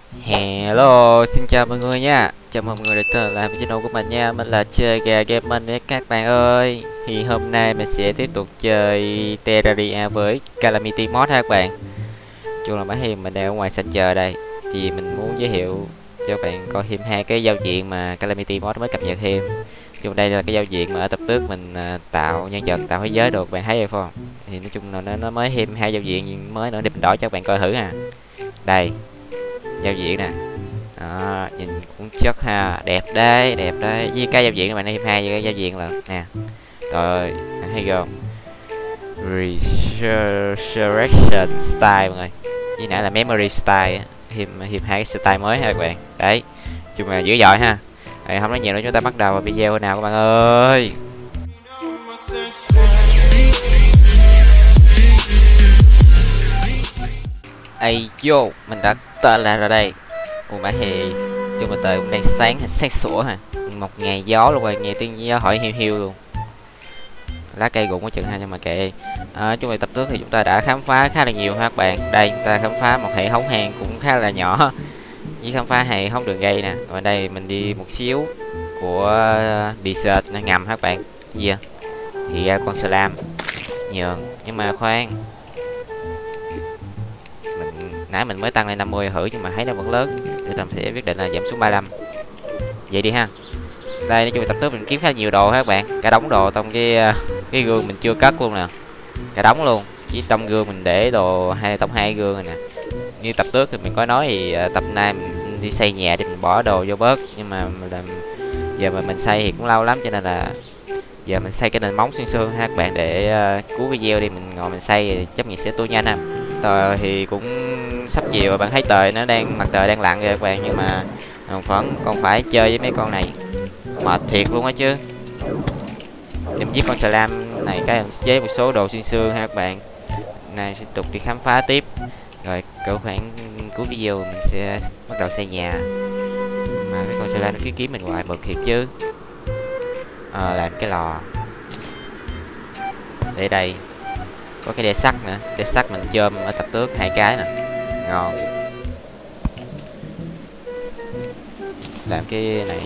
Hello, xin chào mọi người nha. Chào mừng mọi người đã trở lại với channel của mình nha. Mình là chơi gà gaming đấy các bạn ơi. Thì hôm nay mình sẽ tiếp tục chơi Terraria với Calamity Mod ha các bạn. Chung là mấy thì mình đang ở ngoài sân chờ đây. Thì mình muốn giới thiệu cho bạn coi thêm hai cái giao diện mà Calamity Mod mới cập nhật thêm. Chung đây là cái giao diện mà ở tập trước mình tạo nhân vật, tạo thế giới được, bạn thấy hay không? Thì nói chung là nó mới thêm hai giao diện mới nữa để mình đổi cho các bạn coi thử ha. Đây, giao diện nè. Đó, nhìn cũng chất ha, đẹp đấy, đẹp đấy. Với cái giao diện này thêm hai cái giao diện là nè. Rồi, hay không? Resurrection style mọi người. Với nãy là memory style, thêm hai cái style mới ha các bạn. Đấy, chung là dữ dội ha. Đấy, không nói nhiều nữa, chúng ta bắt đầu vào video nào các bạn ơi. Ây vô, mình đã tên lại rồi đây. Ủa mãi thì chung là trời cũng đang sáng sủa ha, một ngày gió luôn rồi, nghe tiếng gió hỏi hiu hiu luôn, lá cây rụng có chừng ha, nhưng mà kệ. Chung là tập trước thì chúng ta đã khám phá khá là nhiều ha các bạn. Đây chúng ta khám phá một hệ thống hang cũng khá là nhỏ, với khám phá hệ thống đường dây nè. Rồi đây mình đi một xíu của desert ngầm ha các bạn. Gì vậy? Thì ra con slam nhường, nhưng mà khoan, nãy mình mới tăng lên 50 thử nhưng mà thấy nó vẫn lớn, thì mình sẽ quyết định là giảm xuống 35 vậy đi ha. Đây nói chung là tập trước mình kiếm khá nhiều đồ ha các bạn, cả đống đồ trong cái gương mình chưa cất luôn nè, cả đống luôn. Với trong gương mình để đồ tổng hai gương rồi nè. Như tập trước thì mình có nói thì tập nay mình đi xây nhà để mình bỏ đồ vô bớt, nhưng mà giờ mà mình xây thì cũng lâu lắm, cho nên là giờ mình xây cái nền móng xương ha các bạn, để cuối video đi mình ngồi mình xây thì chấp nhận sẽ tua nhanh ha. Trời thì cũng sắp chiều rồi, bạn thấy trời nó đang, mặt trời đang lặn rồi các bạn, nhưng mà vẫn còn phải chơi với mấy con này, mệt thiệt luôn á chứ. Em giết con slam này cái em chế một số đồ xương ha các bạn. Này tiếp tục đi khám phá tiếp, rồi cỡ khoảng cuối video mình sẽ bắt đầu xây nhà. Mà cái con slam nó cứ kiếm mình hoài, bực thiệt chứ. Làm cái lò để đây, có cái đĩa sắt nữa, đĩa sắt mình chôm ở tập trước hai cái nè, ngon. Làm cái này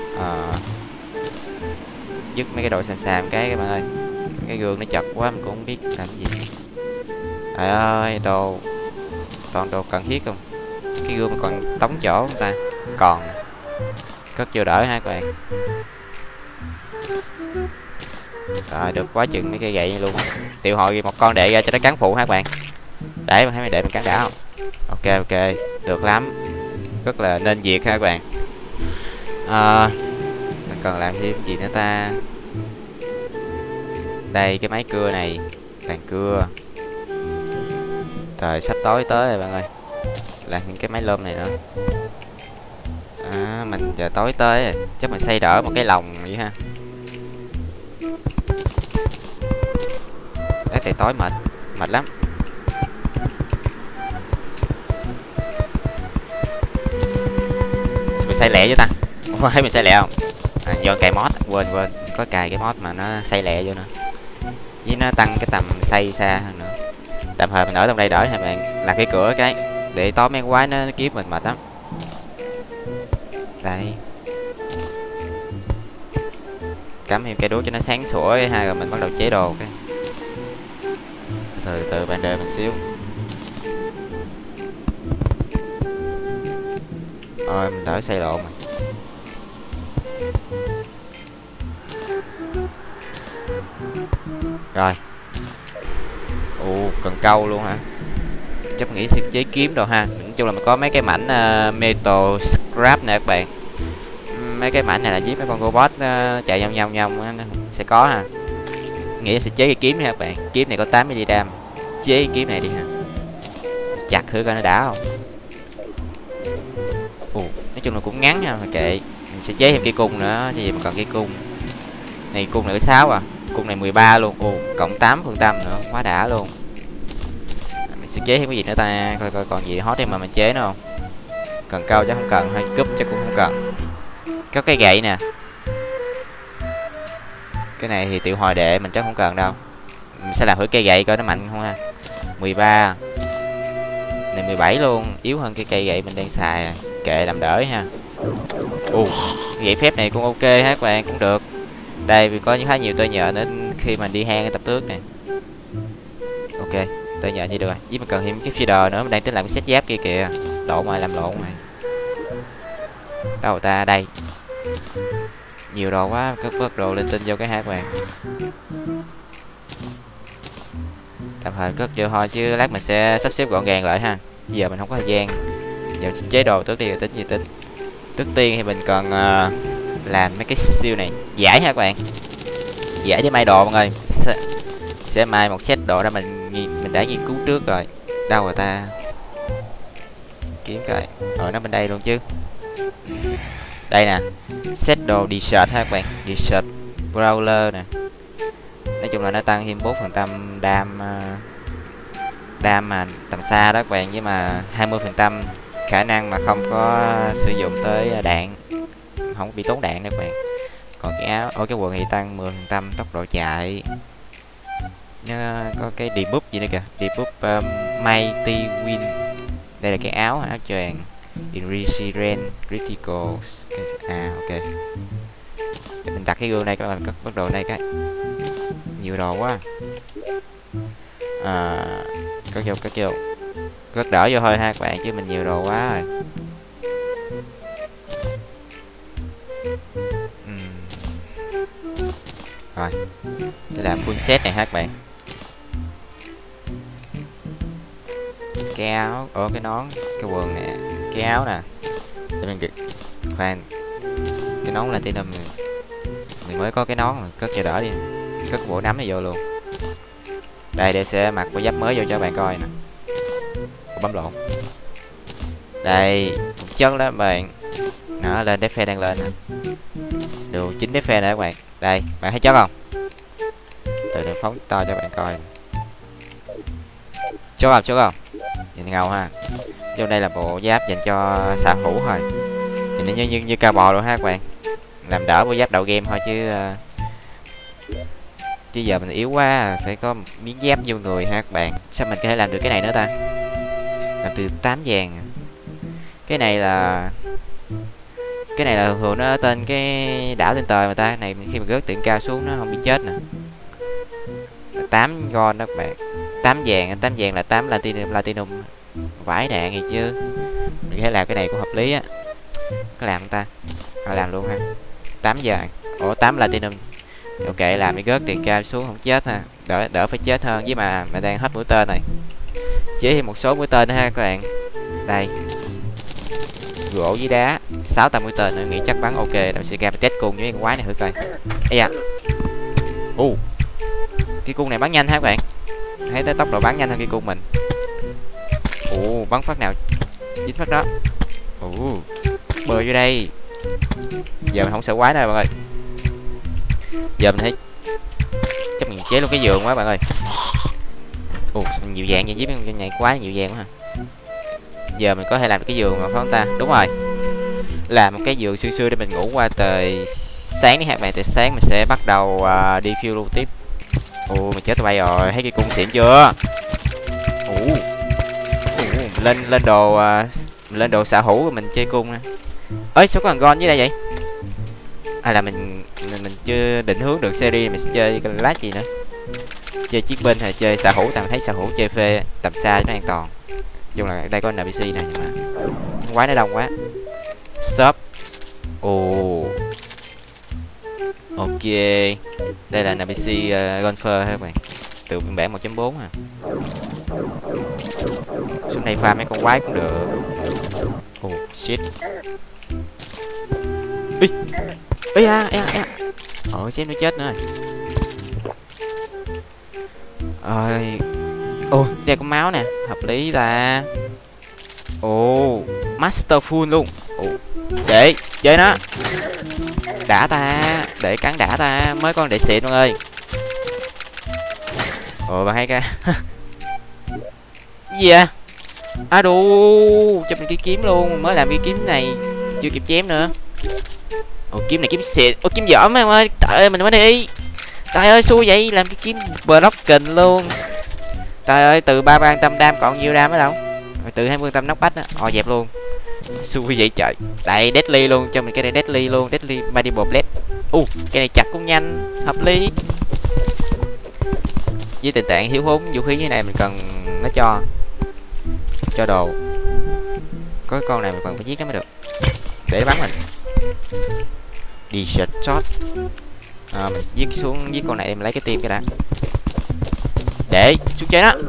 dứt mấy cái đồ xàm cái các bạn ơi. Cái gương nó chật quá mình cũng không biết làm cái gì. Trời ơi, đồ toàn đồ cần thiết không. Cái gương mà còn tống chỗ không ta? Còn cất vô đỡ ha các bạn. Rồi được quá chừng mấy cây gậy luôn. Tiểu hội một con đệ ra cho nó cắn phụ ha các bạn. Để mà thấy mày để mình cắn đã không? Ok, được lắm, rất là nên việc ha các bạn. Mình cần làm thêm gì nữa ta? Đây cái máy cưa này, bàn cưa. Trời sắp tối tới rồi bạn ơi, làm những cái máy lơm này nữa. Mình giờ tối tới rồi, chắc mình xây đỡ một cái lồng vậy ha. Đấy, tại tối mệt lắm. Mình xây lẹ chứ ta? Không thấy mình xây lẹ không? Do cài mod, quên có cài cái mod mà nó xây lẹ vô nữa, với nó tăng cái tầm xây xa hơn nữa. Tạm thời mình ở trong đây đỡ hai bạn, làm cái cửa cái để tối mấy quái nó kiếm mình mệt lắm. Đây, cắm thêm cây đuốc cho nó sáng sủa ha, rồi mình bắt đầu chế đồ cái. Từ từ bạn đợi mình xíu. Rồi mình đỡ xây lộ mà. Rồi. Cần câu luôn hả? Chắc nghĩ sẽ chế kiếm đâu ha. Nói chung là mình có mấy cái mảnh metal scrap nè các bạn. Mấy cái mảnh này là giết mấy con robot chạy nhông sẽ có ha. Nghĩ sẽ chế cái kiếm nha các bạn. Kiếm này có 80 đam. Chế cái kiếm này đi ha. Chặt thử coi nó đã không. Nói chung là cũng ngắn ha, mà kệ. Mình sẽ chế thêm cây cung nữa, chứ gì mà cần cây cung. Này cung này có 6 à. Cung này 13 luôn. Cộng 8% nữa, quá đã luôn. Mình sẽ chế thêm cái gì nữa ta, coi còn gì hot em mà mình chế nữa không. Cần câu chắc không cần, hay cúp chắc cũng không cần. Có cái gậy nè. Cái này thì tiểu hồi đệ mình chắc không cần đâu. Mình sẽ làm thử cây gậy coi nó mạnh không ha. 13. Này 17 luôn, yếu hơn cái cây gậy mình đang xài à. Kệ làm đỡ ha. Gậy phép này cũng ok ha các bạn, cũng được. Đây vì có khá nhiều tơ nhện nên khi mình đi hang tập tước nè. Ok, tơ nhện gì được rồi. Với mình cần thêm cái feeder nữa, mình đang tính làm cái set giáp kia kìa. Lộn rồi, làm lộn rồi. Đâu ta, đây. Nhiều đồ quá, cất bớt đồ linh tinh vô cái hai các bạn. Tạm thời cất vô thôi chứ lát mình sẽ sắp xếp gọn gàng lại ha. Bây giờ mình không có thời gian. Giờ chế đồ trước đi rồi tính gì tính. Trước tiên thì mình cần làm mấy cái siêu này giải ha các bạn. Giải để may đồ mọi người. Sẽ may một set đồ ra mình đã nghiên cứu trước rồi. Đâu rồi ta? Kiếm coi. Nó bên đây luôn chứ. Đây nè. Set đồ D-shirt ha các bạn. D-shirt brawler nè. Nói chung là nó tăng thêm 4% đam mà tầm xa đó các bạn, với mà 20% khả năng mà không có sử dụng tới đạn, không bị tốn đạn đó các bạn. Còn cái áo, cái quần thì tăng 10% tốc độ chạy. Nó có cái debuff gì nữa kìa, debuff Mighty Win. Đây là cái áo choàng Increase Critical. Ok. Để mình đặt cái gương này các bạn, cất bắt đồ này cái. Nhiều đồ quá. Cất vô. Cất đỡ vô thôi ha các bạn, chứ mình nhiều đồ quá rồi. Rồi. Để làm full set này ha các bạn. Cái áo, cái nón, cái quần nè, cái áo nè. Để mình khoan. Cái nón là tí năm mình mới có cái nón mà cất cho đỡ đi. Cất bộ nắm này vô luôn. Đây để sẽ mặc bộ giáp mới vô cho bạn coi nè. Bấm lộn. Đây, một chất đó bạn. Nó lên đép phe đang lên nè. Điều 9 đép phe nè các bạn. Đây, bạn thấy chất không? Từ từ phóng to cho bạn coi. Chốt không? Nhìn ngầu ha. Vô đây là bộ giáp dành cho xạ thủ thôi. Nhìn như cao bò luôn ha các bạn. Làm đỡ bộ giáp đầu game thôi chứ giờ mình yếu quá, phải có một miếng giáp vô người ha các bạn. Sao mình có thể làm được cái này nữa ta? Làm từ 8 vàng. Cái này là thường nó ở tên cái đảo trên trời mà ta. Này khi mà rớt tiệm cao xuống nó không bị chết nè. 8 gold đó các bạn. 8 vàng là 8 platinum. Vãi đạn gì chứ. Mình có thể làm cái này cũng hợp lý á. Có làm không ta? Làm luôn ha. 8 vàng. 8 platinum. Ok, làm cái gớt tiền cao xuống không chết ha. Đỡ phải chết hơn, với mà đang hết mũi tên này. Chế thêm một số mũi tên nữa ha các bạn. Đây. Gỗ với đá, 6 tầm mũi tên nữa, nghĩ chắc bắn ok. Mình sẽ ra mình test cung với con quái này thử coi. Ây da. Cái cung này bắn nhanh ha các bạn. Thấy tới tốc độ bắn nhanh hơn cái cung mình. Bắn phát nào dính phát đó. Bơi vô đây. Giờ mình không sợ quái nữa bạn ơi. Giờ mình thấy chắc mình chế luôn cái giường quá bạn ơi. Nhiều vàng nha, với cái này quá nhiều vàng quá ha. Giờ mình có thể làm được cái giường mà phải không ta? Đúng rồi. Làm một cái giường xưa để mình ngủ qua tới sáng đi ha bạn. Từ sáng mình sẽ bắt đầu đi phiêu lưu tiếp. Mình chết tụi bay rồi, thấy cái cung xịn chưa? Lên đồ xạ hữu mình chơi cung nè. Sao có thằng gon dưới đây vậy? Hay là mình chưa định hướng được series, mình sẽ chơi cái lát gì nữa, chơi chiến binh hay chơi xạ hữu. Tao thấy xạ hữu chơi phê tầm xa cho nó an toàn. Chung là đây có NPC này nhưng mà quái nó đông quá. Shop. Ok, đây là NPC golfer ha các bạn, từ phiên bản 1.4 à. Xuống đây farm mấy con quái cũng được. Shit. Chém nó chết nữa rồi. Đây có máu nè, hợp lý ta. Master full luôn. Để chơi nó. Đã ta, để cắn đã ta, mới con để xịn mọi ơi. Bà hay ca. Gì vậy? Cho mình cái kiếm luôn, mới làm cái kiếm này chưa kịp chém nữa. Kiếm này kiếm xịn, kiếm dở mấy em ơi. Trời ơi, mình mới đi. Trời ơi, xui vậy, làm cái kiếm broken luôn. Trời ơi, từ 300 đam còn nhiêu đam ở đâu? từ 20 tâm nóc bách á, dẹp luôn. Xui vậy trời. Đây deadly luôn, cho mình cái này deadly luôn, deadly medical blade. Cái này chặt cũng nhanh, hợp lý. Với tình trạng thiếu thốn vũ khí như này mình cần nó cho đồ. Có cái con này mình cần phải giết nó mới được để bắn mình. Đi shot. Mình giết giết con này em lấy cái tim cái đã. Để xuống chơi đó.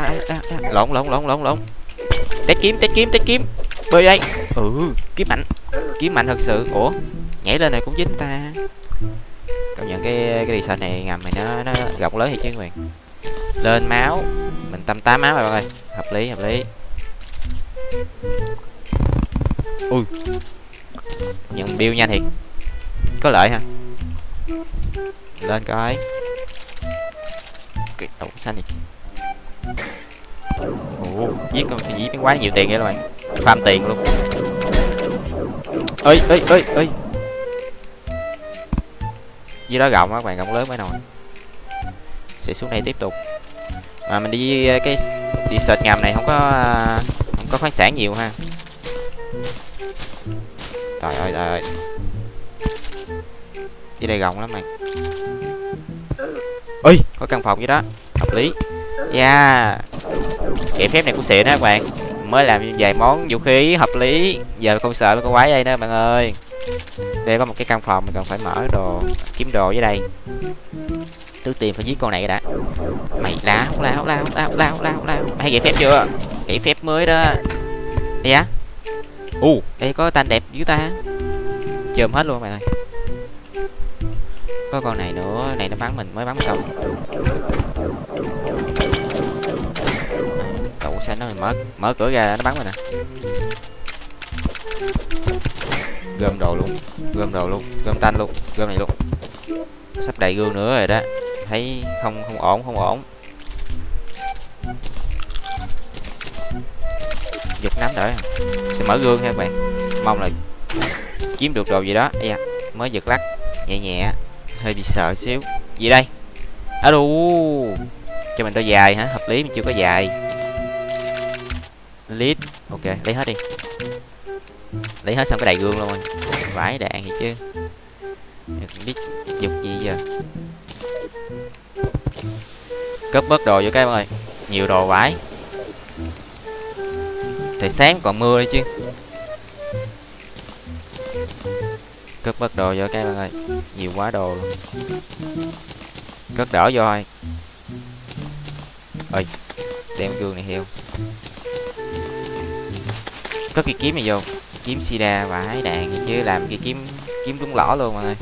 Lộn. Tết kiếm. Bơi đây. Kiếm mạnh thật sự. Ủa, nhảy lên này cũng dính ta. Công nhận cái research này ngầm này nó rộng lớn thiệt chứ các bạn. Lên máu, mình tầm 8 máu rồi bạn ơi. Hợp lý. Nhận build nhanh thiệt. Có lợi ha. Lên coi. Cái đầu xanh này. Giết con phải giết mấy quái nhiều tiền vậy các bạn. Farm tiền luôn. Ơi. Dưới đó rộng á các bạn, rộng lớn mới nồi. Sẽ xuống đây tiếp tục. Mà mình đi cái research ngầm này không có khoáng sản nhiều ha. Trời ơi. Dưới đây rộng lắm mày. Có căn phòng dưới đó. Hợp lý. Kệ phép này của xịn đó các bạn. Mới làm vài món vũ khí hợp lý. Giờ không sợ có quái đây nữa bạn ơi. Đây có một cái căn phòng mình cần phải mở đồ, kiếm đồ dưới đây. Trước tiên phải giết con này đã. Mày lao. Hay gậy phép chưa? Gậy phép mới đó. Đây á. Đây có tên đẹp dưới ta. Chôm hết luôn mày ơi. Có con này nữa, này nó bắn mình mới bắn xong. Cậu sao nó mở cửa ra nó bắn mình nè. Gom đồ luôn, gom tanh luôn, gom này luôn. Sắp đầy gương nữa rồi đó. Thấy không ổn. Giật nắm đỡ. Sẽ mở gương nha các bạn. Mong là kiếm được đồ gì đó. Mới giật lắc nhẹ, hơi bị sợ xíu. Gì đây? Cho mình đôi dài hả? Hợp lý, mình chưa có dài. Lít. Ok, lấy hết đi. Lấy hết xong cái đầy gương luôn. Vãi đạn gì chứ. Biết dục gì giờ. Cất bớt đồ vô cái mọi người. Nhiều đồ vãi. Thời sáng còn mưa đi chứ. Cất bớt đồ vô cái mọi người. Nhiều quá đồ luôn. Cất đỡ vô thôi. Đem gương này heo. Cất cái kiếm này vô. Kiếm sida vãi đạn chứ, làm cái kiếm trúng lõ luôn mọi người.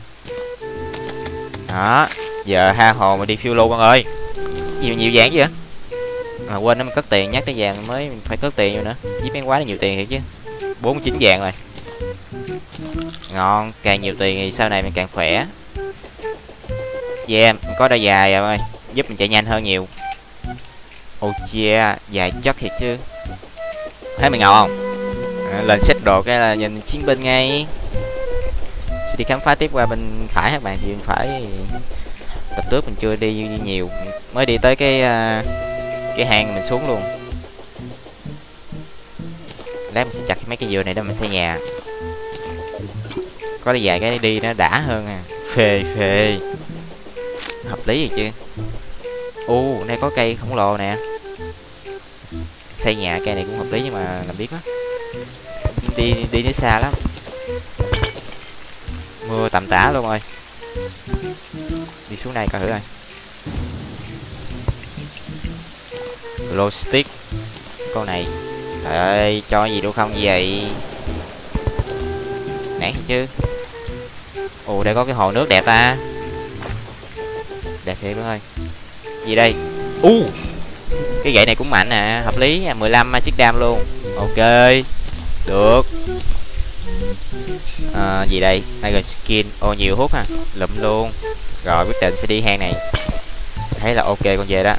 Đó, giờ ha hồ mà đi phiêu lưu con ơi. Nhiều vàng chứ hả? Quên nó, mình cất tiền, nhắc tới vàng mới phải cất tiền vô nữa. Giết mấy quái là nhiều tiền thiệt chứ. 49 vàng rồi. Ngon, càng nhiều tiền thì sau này mình càng khỏe. Mình có đôi dài rồi ơi, giúp mình chạy nhanh hơn nhiều. Dài chất thiệt chứ. Thấy mình ngầu không? Lên set đồ cái là nhìn chiến binh ngay. Sẽ đi khám phá tiếp qua bên phải các bạn. Thì bên phải tập trước mình chưa đi nhiều, mới đi tới cái hang mình xuống luôn. Lát mình sẽ chặt mấy cái dừa này để mình xây nhà. Có đi vài cái đi nó đã hơn à. Phê. Hợp lý rồi chứ. Đây có cây khổng lồ nè. Xây nhà cây này cũng hợp lý nhưng mà làm biết quá. Đi đến xa lắm. Mưa tầm tã luôn rồi. Đi xuống đây coi thử coi. Glow stick. Con này. Trời ơi, cho gì đâu không vậy? Nản chứ. Đây có cái hồ nước đẹp ta. Đẹp thiệt bạn ơi. Gì đây? Cái gậy này cũng mạnh nè, hợp lý. 15 magic dam luôn. Ok. Được. Gì đây? Iron skin. Nhiều hút ha. Lụm luôn. Rồi quyết định sẽ đi hang này. Thấy là ok con về đó.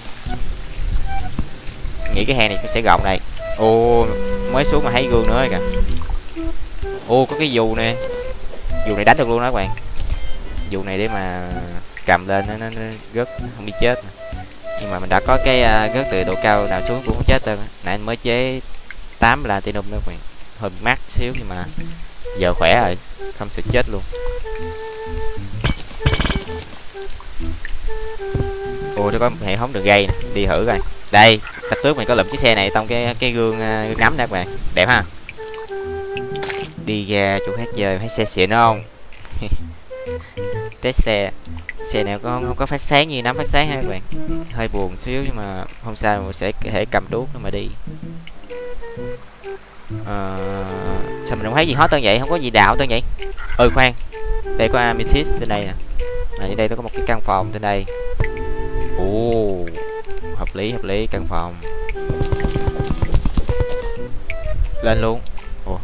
Nghĩ cái hang này sẽ rộng này. Mới xuống mà thấy gương nữa kìa. Có cái dù nè. Dù này đánh được luôn đó các bạn. Dù này để mà cầm lên nó rớt không bị chết. Nhưng mà mình đã có cái rớt từ độ cao nào xuống cũng không chết đâu. Nãy anh mới chế 8 platinum nữa các bạn, hơi mát xíu nhưng mà giờ khỏe rồi, không sợ chết luôn. Ồ, nó có một hệ thống đường ray nè, đi thử coi. Đây, tập trước mình có lụm chiếc xe này trong cái gương nắm nè các bạn, đẹp ha. Đi ra chỗ khác chơi thấy xe xịn không? Test xe. Xe này không có phát sáng như nắm phát sáng ha các bạn, hơi buồn xíu nhưng mà không sao, mình sẽ có thể cầm đuốc nó mà đi. Sao mình không thấy gì hot hơn vậy, không có gì đạo hơn vậy? Khoan, đây có amethyst trên đây nè, ở đây nó có một cái căn phòng trên đây. Ồ, hợp lý căn phòng lên luôn. Ồ,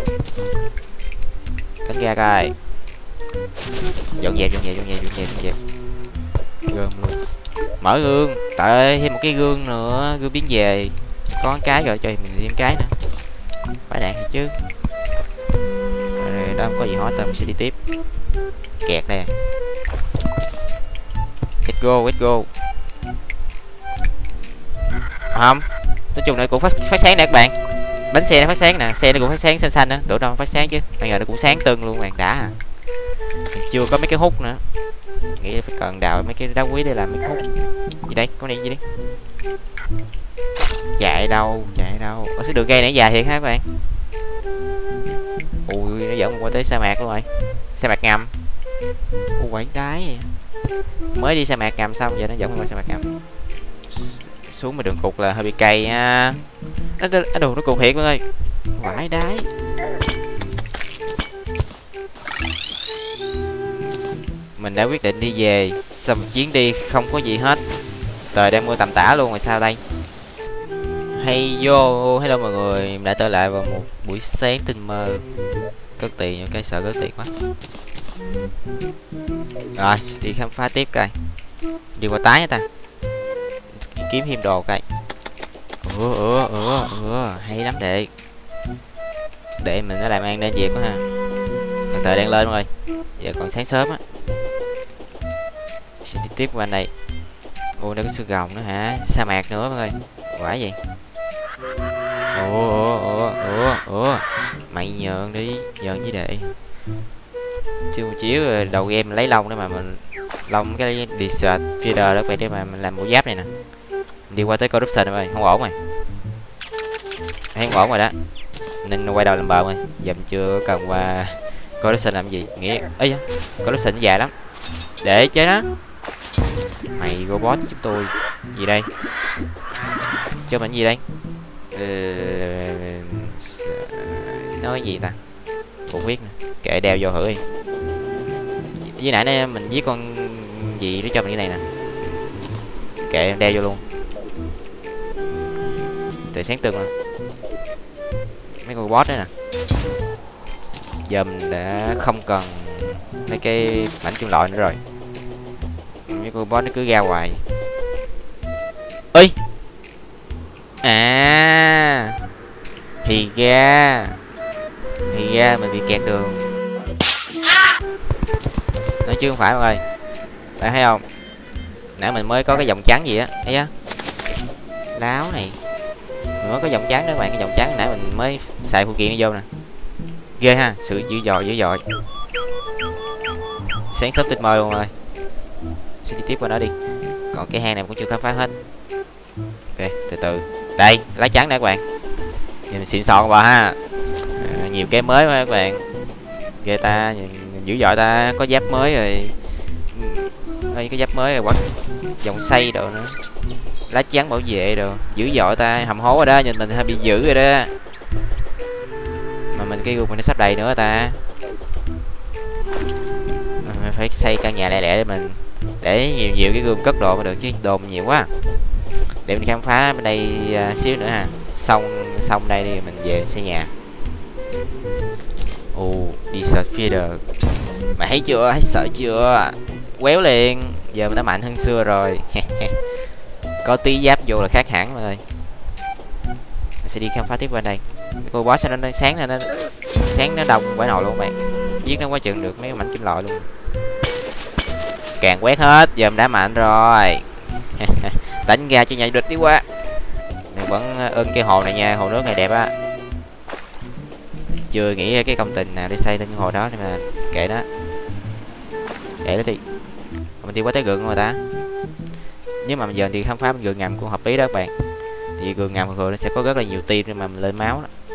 cánh ra coi, dọn dẹp gom luôn. Mở gương, tại thêm một cái gương nữa, gương biến về có cái rồi, cho mình thêm cái nữa, phải đạn chứ. Rồi đó, không có gì hỏi mình sẽ đi tiếp. Kẹt nè, let's go. Không, nói chung là cũng phát sáng nè các bạn, bánh xe nó phát sáng nè, xe nó cũng phát sáng xanh xanh á, tưởng đâu phát sáng chứ, bây giờ nó cũng sáng tưng luôn bạn, đã à. Mình chưa có mấy cái hút nữa, nghĩ phải cần đào mấy cái đá quý để làm mấy cái hút. Gì đây, có này gì đấy, chạy đâu ở cái đường gây nãy dài thiệt ha các bạn. Ui, nó dẫn qua tới sa mạc luôn rồi, sa mạc ngầm. Ui, quẩy đái, mới đi sa mạc ngầm xong giờ nó dẫn qua sa mạc ngầm. Xuống mà đường cục là hơi bị cay nha. Đồ nó cục thiệt luôn ơi, vãi đái. Mình đã quyết định đi về sau một chuyến đi không có gì hết, trời đang mưa tầm tã luôn rồi sao đây. Hello mọi người, mình đã trở lại vào một buổi sáng tinh mơ. Cất tiền, cái sợ cất tiền quá. Rồi đi khám phá tiếp coi, đi qua tái hả ta, kiếm thêm đồ coi. Hay lắm để mình nó làm ăn nên việc quá ha. Trời đang lên rồi, giờ còn sáng sớm á. Sẽ đi tiếp qua đây. Ồ, đây có xương rồng nữa hả, sa mạc nữa mọi người, quả gì. Ủa mày nhờn đi, nhờn với đệ chưa một chiếu rồi, đầu game mình lấy lông đó mà mình lông cái desert feeder đó vậy để mà mình làm bộ giáp này nè. Mình đi qua tới corruption rồi, không ổn rồi, không ổn rồi đó, nên quay đầu làm bờ rồi. Giờ mình chưa cần qua corruption làm gì, nghĩa ấy corruption dài lắm để chế đó. Mày robot giúp tôi gì đây, cho mình gì đây, nói gì ta, cũng biết nè, kệ đeo vô thử đi. Với nãy đây mình giết con gì nó cho mình cái này nè, kệ đeo vô luôn, từ sáng tưng luôn mấy con boss đó nè. Giờ mình đã không cần mấy cái mảnh kim loại nữa rồi, mấy con boss nó cứ ra hoài. Ơi à, thì ra mình bị kẹt đường, nói chứ không phải mọi người. Bạn thấy không, nãy mình mới có cái vòng trắng gì á, thấy á, láo này, mình mới có vòng trắng đó các bạn. Cái vòng trắng nãy mình mới xài phụ kiện vô nè, ghê ha, sự dữ dội. Sáng sớm tinh mơ luôn rồi, sẽ đi tiếp qua đó đi. Còn cái hang này cũng chưa khám phá hết. Ok, từ từ. Đây, lá trắng nè các bạn, nhìn xịn sò bà ha. Nhiều cái mới quá các bạn, ghê ta, nhìn dữ dội ta, có giáp mới rồi. Đây có giáp mới rồi, quật dòng xây đồ nữa, lá trắng bảo vệ đồ, dữ dội ta, hầm hố rồi đó, nhìn mình hơi bị dữ rồi đó. Mà mình cái gương mình nó sắp đầy nữa ta, phải xây căn nhà lẻ để mình để nhiều cái gương cất đồ mà được, chứ đồ mình nhiều quá. Để mình khám phá bên đây xíu nữa ha, xong đây thì mình về xây nhà. Đi search feeder, mày thấy chưa, thấy sợ chưa, quéo liền, giờ mình đã mạnh hơn xưa rồi. Có tí giáp vô là khác hẳn rồi. Mình sẽ đi khám phá tiếp bên đây. Cô boss nó sáng nó đông quá nồi luôn bạn, giết nó quá chừng được mấy mảnh kim loại luôn. Càng quét hết, giờ mình đã mạnh rồi. Tánh ra cho nhà du lịch đi qua. Mình vẫn ưng cái hồ này nha, hồ nước này đẹp á. Chưa nghĩ cái công trình nào để xây lên cái hồ đó, nhưng mà kệ đó. Kệ đó đi. Mình đi qua tới gượng rồi ta. Nếu mà giờ thì khám phá gượng ngầm cũng hợp lý đó các bạn. Thì gượng ngầm thường nó sẽ có rất là nhiều tim mà mình lên máu đó.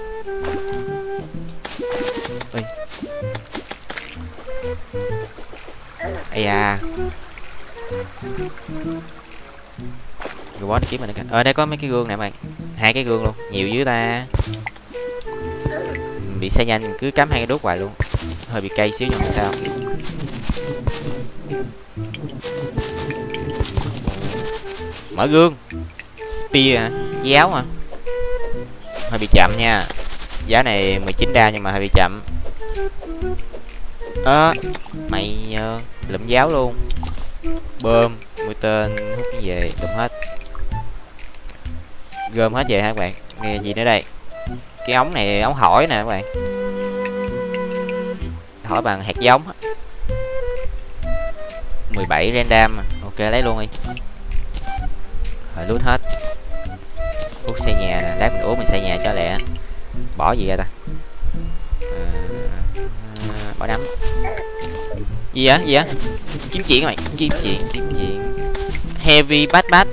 Ui. Ây da. Rồi boss đi kiếm mình kìa. Ở đây có mấy cái gương nè bạn. 2 cái gương luôn, nhiều dữ ta. Bị xe nhanh cứ cắm 2 cái đốt hoài luôn. Hơi bị cay xíu nhưng mà sao. Mở gương. Spear hả? Giáo hả? Hơi bị chậm nha. Giá này 19 đa nhưng mà hơi bị chậm. Mày lụm giáo luôn. Bơm, mũi tên, hút cái về, đụng hết. Gom hết về hả các bạn? Nghe gì nữa đây? Cái ống này ống hỏi nè các bạn. Hỏi bằng hạt giống. 17 random. Ok lấy luôn đi. Rồi lút hết. Hút xây nhà nè, lát mình uống mình xây nhà cho lẹ. Bỏ gì ra ta? Bỏ nắm. Gì á? Gì á? Kiếm chuyện các bạn, kiếm chuyện. Heavy backpack.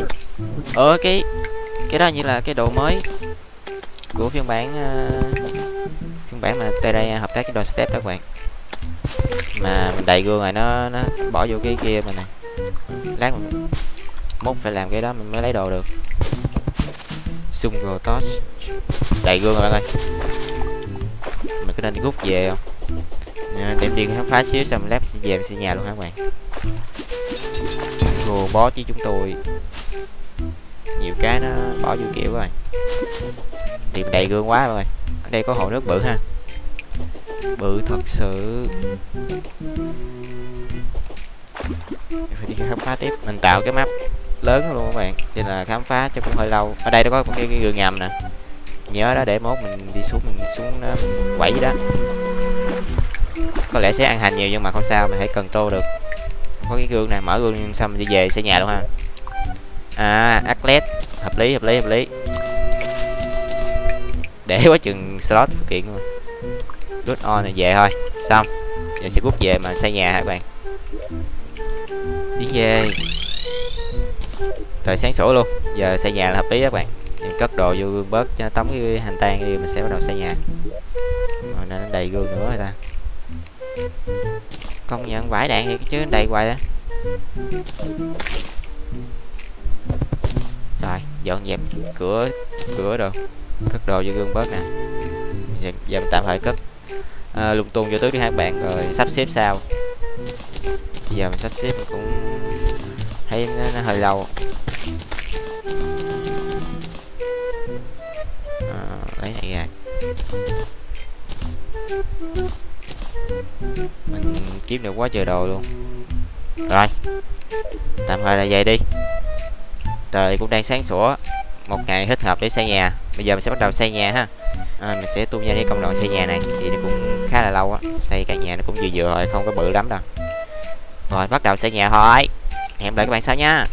Cái đó như là cái đồ mới của phiên bản mà TD hợp tác cái Don't Step các bạn. Mà mình đầy gương rồi nó bỏ vô cái kia mình này. Lát mình mốt phải làm cái đó mình mới lấy đồ được. Sungo Torch. Đầy gương rồi bạn ơi. Mình có nên rút về không? Để đi khám phá xíu xong lát sẽ về sẽ nhà luôn hả các bạn. Go boss với chúng tôi. Nhiều cái nó bỏ vô kiểu rồi. Thì đầy gương quá rồi. Ở đây có hồ nước bự ha. Bự thật sự. Phải đi khám phá tiếp. Mình tạo cái map lớn luôn các bạn, cho nên là khám phá cho cũng hơi lâu. Ở đây nó có một cái gương ngầm nè. Nhớ đó để mốt mình đi xuống mình quẩy đó. Có lẽ sẽ ăn hành nhiều nhưng mà không sao, mình hãy cần tô được. Có cái gương này, mở gương xong mình đi về xây nhà luôn ha. Atlet hợp lý. Để quá chừng slot phụ kiện luôn. Rút on rồi về thôi. Xong. Giờ sẽ rút về mà xây nhà hả các bạn. Đi về. Thời sáng sủa luôn. Giờ xây nhà là hợp lý các bạn. Mình cất đồ vô gương bớt cho nó tống cái hành tan đi, mình sẽ bắt đầu xây nhà. Rồi nên nó đầy gương nữa rồi ta. Công nhận vải đạn thì chứ đầy hoài á. Rồi dọn dẹp cửa đồ, cất đồ vô gương bớt nè. Giờ mình tạm thời cất lung tung vô tứ đi hai bạn rồi sắp xếp sau. Bây giờ mình sắp xếp mình cũng thấy nó hơi lâu. Lấy này ra. Mình kiếm được quá trời đồ luôn. Rồi tạm thời là vậy đi. Trời cũng đang sáng sủa, một ngày thích hợp để xây nhà. Bây giờ mình sẽ bắt đầu xây nhà ha. Mình sẽ tung ra đi công đoạn xây nhà này thì nó cũng khá là lâu á. Xây căn nhà nó cũng vừa rồi, không có bự lắm đâu. Rồi bắt đầu xây nhà thôi. Hẹn gặp lại các bạn sau nha.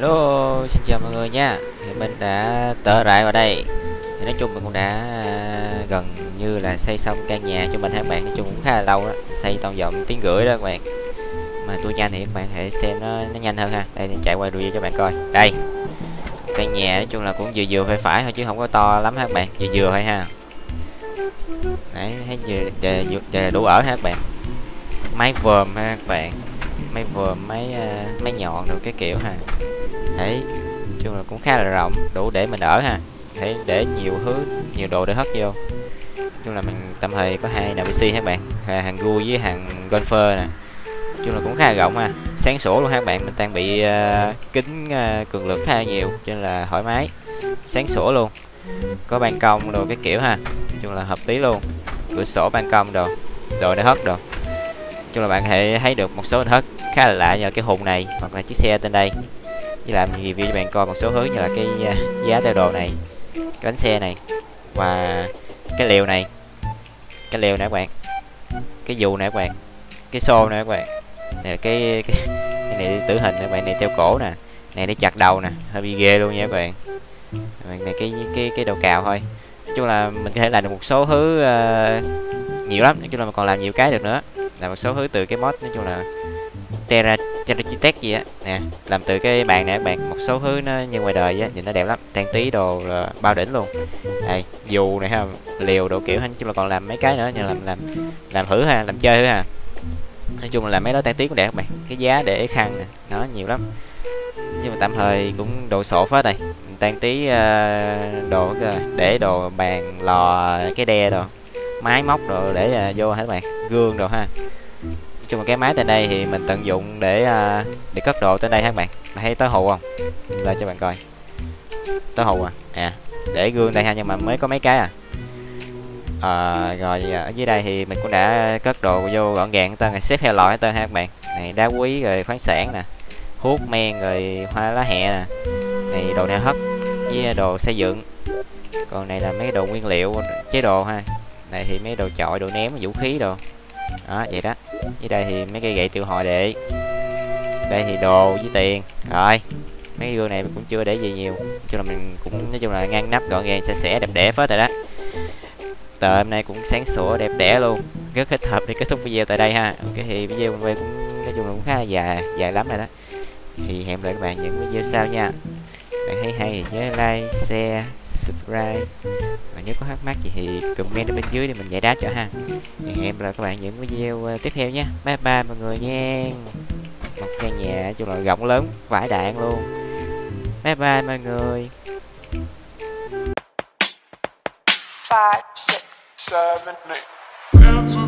Hello, xin chào mọi người nha. Thì mình đã trở lại vào đây. Thì nói chung mình cũng đã gần như là xây xong căn nhà cho mình các bạn. Nói chung cũng khá là lâu đó, xây toàn vòng tiếng rưỡi đó các bạn. Mà tôi nhanh thì các bạn hãy xem nó nhanh hơn ha. Đây, chạy qua review cho bạn coi. Đây, căn nhà nói chung là cũng vừa vừa phải thôi chứ không có to lắm các bạn, vừa vừa thôi ha. Đấy, thấy vừa đủ ở ha các bạn. Máy vòm ha các bạn, máy vòm, máy nhọn rồi cái kiểu ha. Đấy, chung là cũng khá là rộng, đủ để mình ở ha. Để nhiều thứ, nhiều đồ để hất vô. Chung là mình tạm thời có hai NPC các bạn, hàng gu với hàng golfer nè. Chung là cũng khá là rộng ha, sáng sủa luôn ha các bạn. Mình trang bị kính cường lực khá là nhiều cho nên là thoải mái, sáng sủa luôn. Có ban công đồ cái kiểu ha, chung là hợp lý luôn. Cửa sổ ban công đồ để hất đồ. Chung là bạn hãy thấy được một số hình thức khá là lạ như là cái hùng này hoặc là chiếc xe trên đây. Với làm review cho bạn coi một số thứ như là cái giá đeo đồ này, cái bánh xe này và cái liều này, nè các bạn, cái dù nè các bạn, cái xô nè các bạn, này cái này tử hình nè các bạn, này treo cổ nè, này để chặt đầu nè, hơi bị ghê luôn nha các bạn. Này cái đầu cào thôi. Nói chung là mình có thể làm được một số thứ nhiều lắm. Nói chung là mình còn làm nhiều cái được nữa, làm một số thứ từ cái mod nói chung là Terrachitek gì á nè, làm từ cái bàn nè các bạn. Một số thứ nó như ngoài đời á, nhìn nó đẹp lắm, trang trí đồ bao đỉnh luôn. Đây, dù này ha, liều đồ kiểu ha. Nói chung là còn làm mấy cái nữa như làm thử ha, làm chơi thử ha. Nói chung là làm mấy đó trang trí cũng đẹp các bạn. Cái giá để khăn nè, nó nhiều lắm. Nhưng mà tạm thời cũng đồ sộ hết đây. Trang trí đồ để đồ bàn lò, cái đe đồ, máy móc đồ để vô hả các bạn, gương đồ ha. Chung một cái máy trên đây thì mình tận dụng để cất đồ trên đây ha các bạn. Bạn thấy tối hù không? Lên cho bạn coi. Tối hù à. Để gương đây ha, nhưng mà mới có mấy cái rồi ở dưới đây thì mình cũng đã cất đồ vô gọn gàng tên, xếp theo loại tên ha các bạn. Này đá quý rồi khoáng sản nè, hút men rồi hoa lá hẹ nè. Này đồ neo hấp với đồ xây dựng. Còn này là mấy đồ nguyên liệu chế đồ ha. Này thì mấy đồ chọi, đồ ném, vũ khí đồ. Đó, vậy đó. Dưới đây thì mấy cây gậy triệu hồi để. Đây thì đồ với tiền. Rồi, mấy cái gương này mình cũng chưa để gì nhiều. Cho là mình cũng nói chung là ngăn nắp gọn gàng, sạch sẽ, đẹp đẽ hết rồi đó. Tờ hôm nay cũng sáng sủa đẹp đẽ luôn. Rất thích hợp để kết thúc video tại đây ha. Ok thì video mình quay cũng nói chung là cũng khá là dài lắm rồi đó. Thì hẹn gặp lại các bạn những video sau nha. Bạn thấy hay thì nhớ like, share, subscribe. Và nếu có thắc mắc gì thì comment ở bên dưới để mình giải đáp cho ha. Thì hẹn gặp lại các bạn những video tiếp theo nhé. Bye bye mọi người nha. Một căn nhà chung là rộng lớn, vải đạn luôn. Bye bye mọi người. 5, 6, 7, 8.